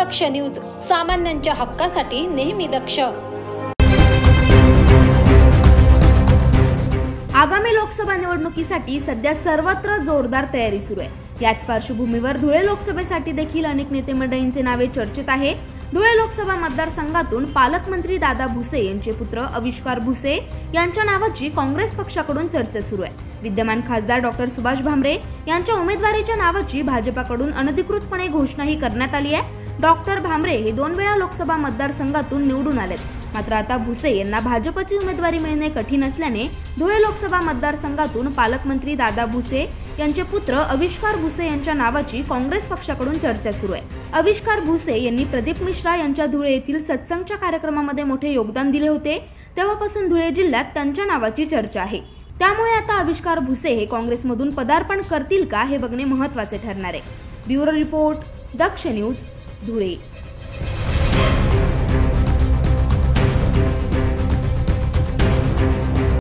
दक्ष news, सामान्यांच्या हक्कासाठी नेहमी दक्ष। आगामी लोकसभा निवडणुकीसाठी सध्या सर्वत्र जोरदार तयारी सुरू आहे। याच पार्श्वभूमीवर धुळे लोकसभेसाठी देखील अनेक नेते मंडळींचे नावे चर्चेत आहे। धुळे लोकसभा मतदारसंघातून पालकमंत्री दादा भुसे यांचे पुत्र आविष्कार भुसे यांच्या नावाची काँग्रेस पक्षाकडून चर्चा सुरू आहे। विद्यमान खासदार डॉक्टर सुभाष भामरे यांच्या उमेदवारीच्या नावाची भाजपाकडून अनधिकृतपणे घोषणाही करण्यात आली आहे। डॉक्टर भामरे हे 2 वेळा लोकसभा मतदारसंघातून निवडून आलेत, मात्र आता भुसे यांना भाजपची उमेदवारी मिळणे कठीण असल्याने धुळे लोकसभा मतदारसंघातून पालकमंत्री दादा भुसे यांचे पुत्र आविष्कार भुसे यांच्या नावाची काँग्रेस पक्षाकडून चर्चा सुरू आहे। आविष्कार भुसे यांनी प्रदीप मिश्रा यांच्या धुळे येथील सत्संगच्या कार्यक्रमामध्ये मोठे योगदान दिले होते, तेव्हापासून धुळे जिल्ह्यात त्यांच्या नावाची चर्चा आहे। त्यामुळे आता आविष्कार भुसे हे काँग्रेसमधून पदार्पण करतील का हे बघणे महत्त्वाचे ठरणार आहे। Bureau report, Daksh news, Dhule.